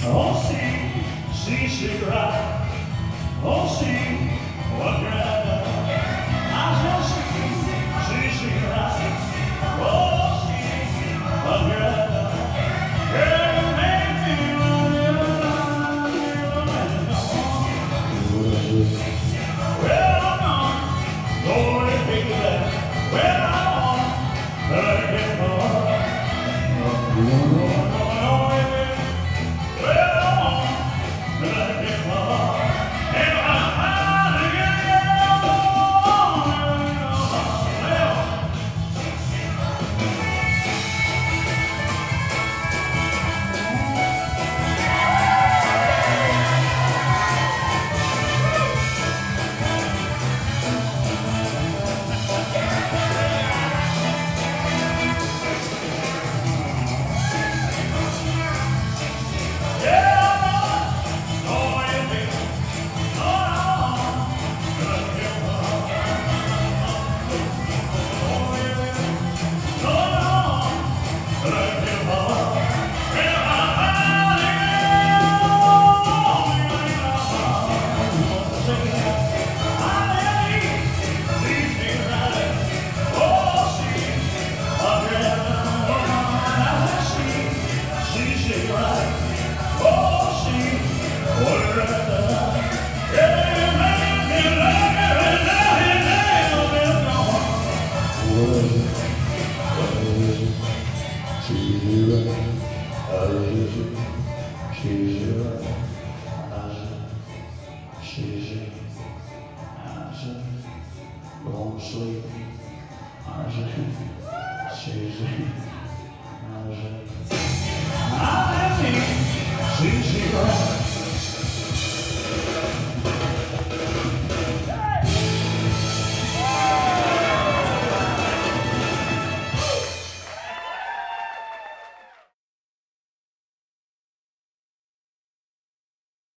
Oh, see, right. Oh, see, what you're at. I just see, right. Oh, see, what you're at. Girl, make me well, I'm on, go and pick it up. Well, I'm on, let it get more. She's